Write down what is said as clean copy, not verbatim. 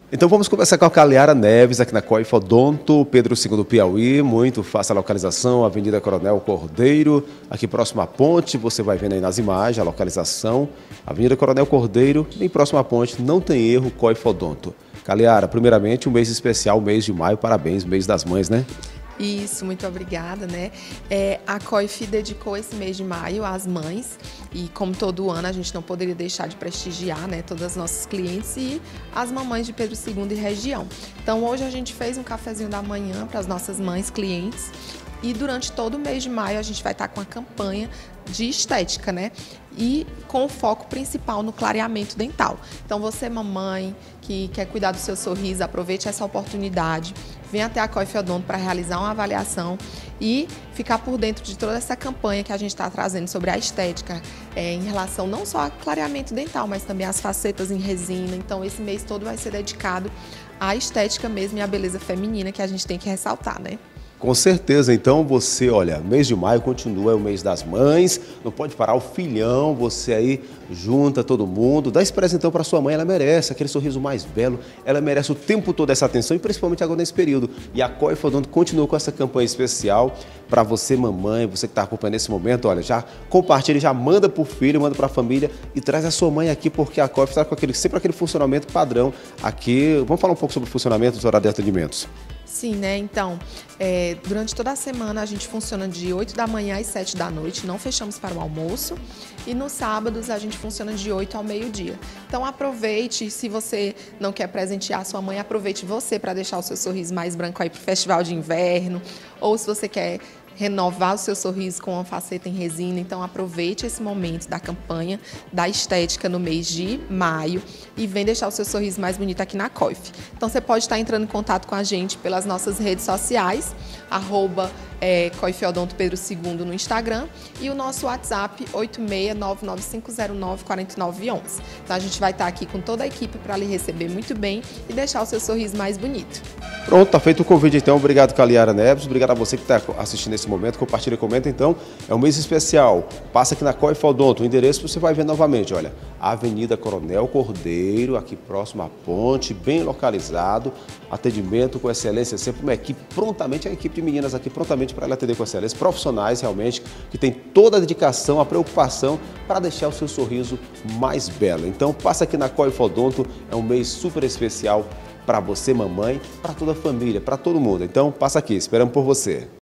Então vamos conversar com a Caliara Neves, aqui na Coif Odonto, Pedro II Piauí, muito fácil a localização, Avenida Coronel Cordeiro, aqui próximo à ponte, você vai vendo aí nas imagens a localização, Avenida Coronel Cordeiro, bem próximo à ponte, não tem erro, Coif Odonto. Caliara, primeiramente um mês especial, mês de maio, parabéns, mês das mães, né? Isso, muito obrigada, né? A Coif dedicou esse mês de maio às mães e, como todo ano, a gente não poderia deixar de prestigiar, né, todas as nossas clientes e as mamães de Pedro II e região. Então, hoje a gente fez um cafezinho da manhã para as nossas mães clientes e durante todo o mês de maio a gente vai estar com a campanha de estética, né? E com o foco principal no clareamento dental. Então, você, mamãe, que quer cuidar do seu sorriso, aproveite essa oportunidade. Venha até a Coif Odonto para realizar uma avaliação e ficar por dentro de toda essa campanha que a gente está trazendo sobre a estética, em relação não só a clareamento dental, mas também às facetas em resina. Então, esse mês todo vai ser dedicado à estética mesmo e à beleza feminina, que a gente tem que ressaltar, né? Com certeza, então você, olha, mês de maio continua, é o mês das mães, não pode parar o filhão, você aí junta todo mundo, dá esse presente então para sua mãe, ela merece aquele sorriso mais belo, ela merece o tempo todo essa atenção e principalmente agora nesse período. E a Coif Odonto continua com essa campanha especial para você, mamãe, você que está acompanhando nesse momento, olha, já compartilha, já manda para o filho, manda para a família e traz a sua mãe aqui, porque a Coif está com sempre aquele funcionamento padrão aqui. Vamos falar um pouco sobre o funcionamento dos horários de atendimentos. Sim, né? Então, durante toda a semana a gente funciona de 8 da manhã às 7 da noite, não fechamos para o almoço. E nos sábados a gente funciona de 8 ao meio-dia. Então aproveite, se você não quer presentear a sua mãe, aproveite você para deixar o seu sorriso mais branco aí para o festival de inverno. Ou se você quer renovar o seu sorriso com uma faceta em resina, então aproveite esse momento da campanha da estética no mês de maio e vem deixar o seu sorriso mais bonito aqui na Coif. Então você pode estar entrando em contato com a gente pelas nossas redes sociais, Coif Odonto Pedro II no Instagram e o nosso WhatsApp 86995094911. Então a gente vai estar aqui com toda a equipe para lhe receber muito bem e deixar o seu sorriso mais bonito. Pronto, tá feito o convite então, obrigado Caliara Neves, obrigado a você que está assistindo esse momento, compartilha e comenta então, é um mês especial, passa aqui na Coif Odonto, o endereço você vai ver novamente, olha, Avenida Coronel Cordeiro, aqui próximo à ponte, bem localizado, atendimento com excelência, sempre uma equipe prontamente, a equipe de meninas aqui prontamente para ela atender com excelência, profissionais realmente, que tem toda a dedicação, a preocupação para deixar o seu sorriso mais belo. Então passa aqui na Coif Odonto, é um mês super especial para você, mamãe, para toda a família, para todo mundo. Então passa aqui, esperamos por você.